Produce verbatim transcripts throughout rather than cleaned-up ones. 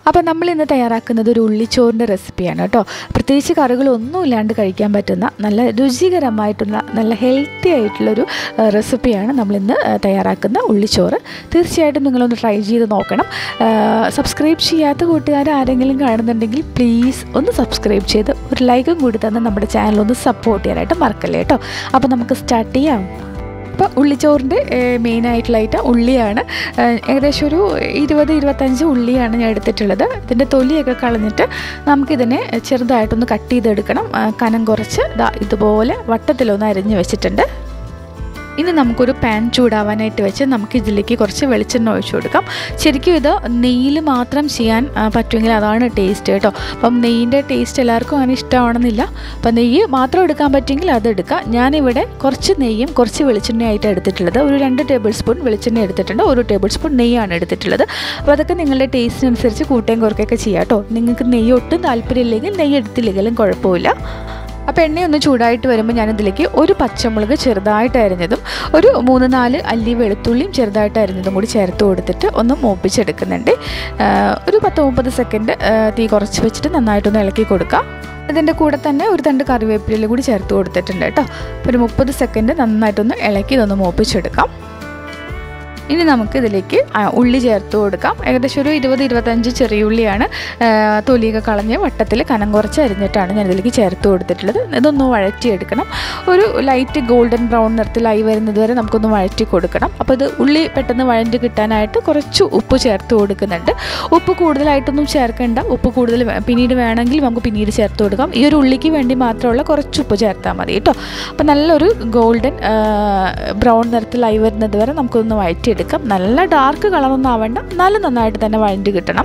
അപ്പോൾ നമ്മൾ ഇന്ന് തയ്യാറാക്കുന്നത് ഒരു ഉള്ളിച്ചോറിൻ്റെ റെസിപ്പിയാണ് കേട്ടോ. പ്രത്യേകിച്ച് കറികളൊന്നും ഇല്ലാണ്ട് കഴിക്കാൻ പറ്റുന്ന നല്ല രുചികരമായിട്ടുള്ള നല്ല ഹെൽത്തി ആയിട്ടുള്ളൊരു റെസിപ്പിയാണ് നമ്മളിന്ന് തയ്യാറാക്കുന്ന ഉള്ളിച്ചോറ്. തീർച്ചയായിട്ടും നിങ്ങളൊന്ന് ട്രൈ ചെയ്ത് നോക്കണം. സബ്സ്ക്രൈബ് ചെയ്യാത്ത കൂട്ടുകാർ ആരെങ്കിലും കാണുന്നുണ്ടെങ്കിൽ പ്ലീസ് ഒന്ന് സബ്സ്ക്രൈബ് ചെയ്ത് ഒരു ലൈക്കും കൂടി തന്നെ നമ്മുടെ ചാനലൊന്ന് സപ്പോർട്ട് ചെയ്യാനായിട്ട് മറക്കല്ലേ കേട്ടോ. അപ്പോൾ നമുക്ക് സ്റ്റാർട്ട് ചെയ്യാം. അപ്പോൾ ഉള്ളിച്ചോറിൻ്റെ മെയിനായിട്ടുള്ള ഐറ്റം ഉള്ളിയാണ്. ഏകദേശം ഒരു ഇരുപത് ഇരുപത്തഞ്ച് ഉള്ളിയാണ് ഞാൻ എടുത്തിട്ടുള്ളത്. ഇതിൻ്റെ തൊലിയൊക്കെ കളഞ്ഞിട്ട് നമുക്കിതിനെ ചെറുതായിട്ടൊന്ന് കട്ട് ചെയ്തെടുക്കണം. കനം കുറച്ച് ദാ ഇതുപോലെ വട്ടത്തിലൊന്ന് അരിഞ്ഞ് വെച്ചിട്ടുണ്ട്. ഇനി നമുക്കൊരു പാൻ ചൂടാവാനായിട്ട് വെച്ച് നമുക്ക് ഇതിലേക്ക് കുറച്ച് വെളിച്ചെണ്ണ ഒഴിച്ചു കൊടുക്കാം. ശരിക്കും ഇത് നെയ്യിൽ മാത്രം ചെയ്യാൻ പറ്റുമെങ്കിൽ അതാണ് ടേസ്റ്റ് കേട്ടോ. അപ്പം നെയ്യിൻ്റെ ടേസ്റ്റ് എല്ലാവർക്കും അങ്ങനെ ഇഷ്ടമാണെന്നില്ല. അപ്പം നെയ്യ് മാത്രം എടുക്കാൻ പറ്റുമെങ്കിൽ അത് എടുക്കാം. ഞാനിവിടെ കുറച്ച് നെയ്യും കുറച്ച് വെളിച്ചെണ്ണയായിട്ട് എടുത്തിട്ടുള്ളത്. ഒരു രണ്ട് ടേബിൾ സ്പൂൺ വെളിച്ചെണ്ണ എടുത്തിട്ടുണ്ട്, ഒരു ടേബിൾ സ്പൂൺ നെയ്യാണ് എടുത്തിട്ടുള്ളത്. അപ്പോൾ അതൊക്കെ നിങ്ങളുടെ ടേസ്റ്റിനനുസരിച്ച് കൂട്ടുകയും കുറയ്ക്കുകയൊക്കെ ചെയ്യാം കേട്ടോ. നിങ്ങൾക്ക് നെയ്യ് ഒട്ടും താല്പര്യമില്ലെങ്കിൽ നെയ്യ് എടുത്തില്ലെങ്കിലും കുഴപ്പമില്ല. അപ്പോൾ എണ്ണയൊന്ന് ചൂടായിട്ട് വരുമ്പോൾ ഞാനിതിലേക്ക് ഒരു പച്ചമുളക് ചെറുതായിട്ട് അരിഞ്ഞതും ഒരു മൂന്ന് നാല് അല്ലി വെളുത്തുള്ളിയും ചെറുതായിട്ട് അരിഞ്ഞതും കൂടി ചേർത്ത് കൊടുത്തിട്ട് ഒന്ന് മൂപ്പിച്ചെടുക്കുന്നുണ്ട്. ഒരു പത്ത് മുപ്പത് സെക്കൻഡ് തീ കുറച്ച് വെച്ചിട്ട് നന്നായിട്ടൊന്ന് ഇളക്കി കൊടുക്കാം. അതിൻ്റെ കൂടെ തന്നെ ഒരു തണ്ട് കറിവേപ്പില കൂടി ചേർത്ത് കൊടുത്തിട്ടുണ്ട് കേട്ടോ. അപ്പോൾ ഒരു മുപ്പത് സെക്കൻഡ് നന്നായിട്ടൊന്ന് ഇളക്കി ഇതൊന്ന് മൂപ്പിച്ചെടുക്കാം. ഇനി നമുക്കിതിലേക്ക് ഉള്ളി ചേർത്ത് കൊടുക്കാം. ഏകദേശം ഒരു ഇരുപത് ഇരുപത്തഞ്ച് ചെറിയ ഉള്ളിയാണ്. തൊലിയൊക്കെ കളഞ്ഞ് വട്ടത്തിൽ കനം കുറച്ച് അരിഞ്ഞിട്ടാണ് ഞാൻ ഇതിലേക്ക് ചേർത്ത് കൊടുത്തിട്ടുള്ളത്. ഇതൊന്ന് വഴറ്റിയെടുക്കണം. ഒരു ലൈറ്റ് ഗോൾഡൻ ബ്രൗൺ നിറത്തിലായി വരുന്നത് വരെ നമുക്കൊന്ന് വഴറ്റി കൊടുക്കണം. അപ്പോൾ ഇത് ഉള്ളി പെട്ടെന്ന് വഴറ്റി കിട്ടാനായിട്ട് കുറച്ച് ഉപ്പ് ചേർത്ത് കൊടുക്കുന്നുണ്ട്. ഉപ്പ് കൂടുതലായിട്ടൊന്നും ചേർക്കേണ്ട. ഉപ്പ് കൂടുതൽ പിന്നീട് വേണമെങ്കിൽ നമുക്ക് പിന്നീട് ചേർത്ത് കൊടുക്കാം. ഈ ഒരു ഉള്ളിക്ക് വേണ്ടി മാത്രമുള്ള കുറച്ച് ഉപ്പ് ചേർത്താൽ മതി കേട്ടോ. അപ്പോൾ നല്ലൊരു ഗോൾഡൻ ബ്രൗൺ നിറത്തിലായി വരുന്നത് വരെ നമുക്കൊന്ന് വഴറ്റി എടുക്കാം. നല്ല ഡാർക്ക് കളറൊന്നും ആവേണ്ട, എന്നാലും നന്നായിട്ട് തന്നെ വഴറ്റി കിട്ടണം.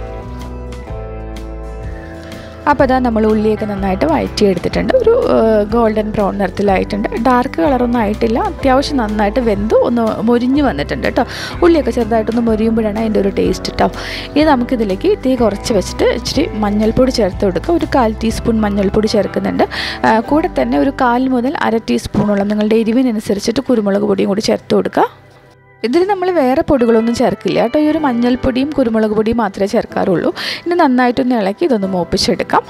അപ്പോൾ അതാ നമ്മൾ ഉള്ളിയൊക്കെ നന്നായിട്ട് വഴറ്റിയെടുത്തിട്ടുണ്ട്. ഒരു ഗോൾഡൻ ബ്രൗൺ നിറത്തിലായിട്ടുണ്ട്. ഡാർക്ക് കളറൊന്നും ആയിട്ടില്ല. അത്യാവശ്യം നന്നായിട്ട് വെന്തു ഒന്ന് മൊരിഞ്ഞ് വന്നിട്ടുണ്ട് കേട്ടോ. ഉള്ളിയൊക്കെ ചെറുതായിട്ടൊന്ന് മൊരിയുമ്പോഴാണ് അതിൻ്റെ ഒരു ടേസ്റ്റ് കേട്ടോ. ഇനി നമുക്കിതിലേക്ക് തീ കുറച്ച് വെച്ചിട്ട് ഇച്ചിരി മഞ്ഞൾപ്പൊടി ചേർത്ത് കൊടുക്കുക. ഒരു കാൽ ടീസ്പൂൺ മഞ്ഞൾപ്പൊടി ചേർക്കുന്നുണ്ട്. കൂടെ തന്നെ ഒരു കാൽ മുതൽ അര ടീസ്പൂണോളം നിങ്ങളുടെ എരിവിനനുസരിച്ചിട്ട് കുരുമുളക് പൊടിയും കൂടി ചേർത്ത് കൊടുക്കുക. ഇതിൽ നമ്മൾ വേറെ പൊടികളൊന്നും ചേർക്കില്ല കേട്ടോ. ഈ ഒരു മഞ്ഞൾപ്പൊടിയും കുരുമുളക് പൊടിയും മാത്രമേ ചേർക്കാറുള്ളൂ. ഇനി നന്നായിട്ടൊന്ന് ഇളക്കി ഇതൊന്ന് മൂപ്പിച്ചെടുക്കാം.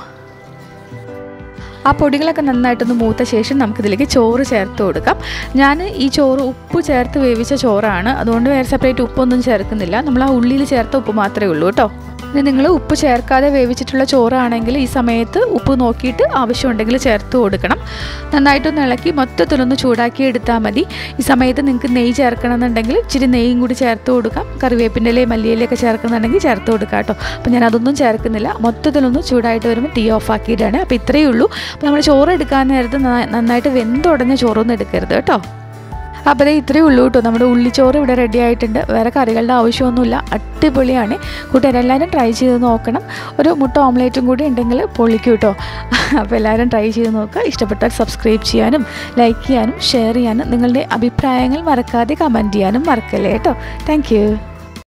ആ പൊടികളൊക്കെ നന്നായിട്ടൊന്ന് മൂത്ത ശേഷം നമുക്കിതിലേക്ക് ചോറ് ചേർത്ത് കൊടുക്കാം. ഞാൻ ഈ ചോറ് ഉപ്പ് ചേർത്ത് വേവിച്ച ചോറാണ്, അതുകൊണ്ട് വേറെ സെപ്പറേറ്റ് ഉപ്പൊന്നും ചേർക്കുന്നില്ല. നമ്മൾ ആ ഉള്ളിയിൽ ചേർത്ത ഉപ്പ് മാത്രമേ ഉള്ളൂ കേട്ടോ. ഇനി നിങ്ങൾ ഉപ്പ് ചേർക്കാതെ വേവിച്ചിട്ടുള്ള ചോറാണെങ്കിൽ ഈ സമയത്ത് ഉപ്പ് നോക്കിയിട്ട് ആവശ്യമുണ്ടെങ്കിൽ ചേർത്ത് കൊടുക്കണം. നന്നായിട്ടൊന്ന് ഇളക്കി മൊത്തത്തിലൊന്ന് ചൂടാക്കി എടുത്താൽ മതി. ഈ സമയത്ത് നിങ്ങൾക്ക് നെയ്യ് ചേർക്കണമെന്നുണ്ടെങ്കിൽ ഇച്ചിരി നെയ്യും കൂടി ചേർത്ത് കൊടുക്കാം. കറിവേപ്പിൻ്റെ ഇലയും മല്ലിയിലൊക്കെ ചേർക്കണമെന്നുണ്ടെങ്കിൽ ചേർത്ത് കൊടുക്കാം കേട്ടോ. അപ്പോൾ ഞാൻ അതൊന്നും ചേർക്കുന്നില്ല. മൊത്തത്തിലൊന്ന് ചൂടായിട്ട് വരുമ്പോൾ തീ ഓഫ് ആക്കിയിട്ടാണ്. അപ്പോൾ ഇത്രയേ ഉള്ളൂ. അപ്പോൾ നമ്മൾ ചോറ് എടുക്കാൻ നേരത്ത് നന്നായിട്ട് വെന്തുടഞ്ഞ ചോറൊന്നും എടുക്കരുത് കേട്ടോ. അപ്പോൾ അതേ ഇത്രയേ ഉള്ളൂ കേട്ടോ. നമ്മുടെ ഉള്ളിച്ചോറ് ഇവിടെ റെഡി ആയിട്ടുണ്ട്. വേറെ കറികളുടെ ആവശ്യമൊന്നുമില്ല. അടിപൊളിയാണ്. കൂട്ടുകാരെല്ലാവരും ട്രൈ ചെയ്ത് നോക്കണം. ഒരു മുട്ട ഓംലേറ്റും കൂടി ഉണ്ടെങ്കിൽ പൊളിക്കും കേട്ടോ. അപ്പോൾ എല്ലാവരും ട്രൈ ചെയ്ത് നോക്കുക. ഇഷ്ടപ്പെട്ടാൽ സബ്സ്ക്രൈബ് ചെയ്യാനും ലൈക്ക് ചെയ്യാനും ഷെയർ ചെയ്യാനും നിങ്ങളുടെ അഭിപ്രായങ്ങൾ മറക്കാതെ കമൻറ്റ് ചെയ്യാനും മറക്കല്ലേ കേട്ടോ. താങ്ക്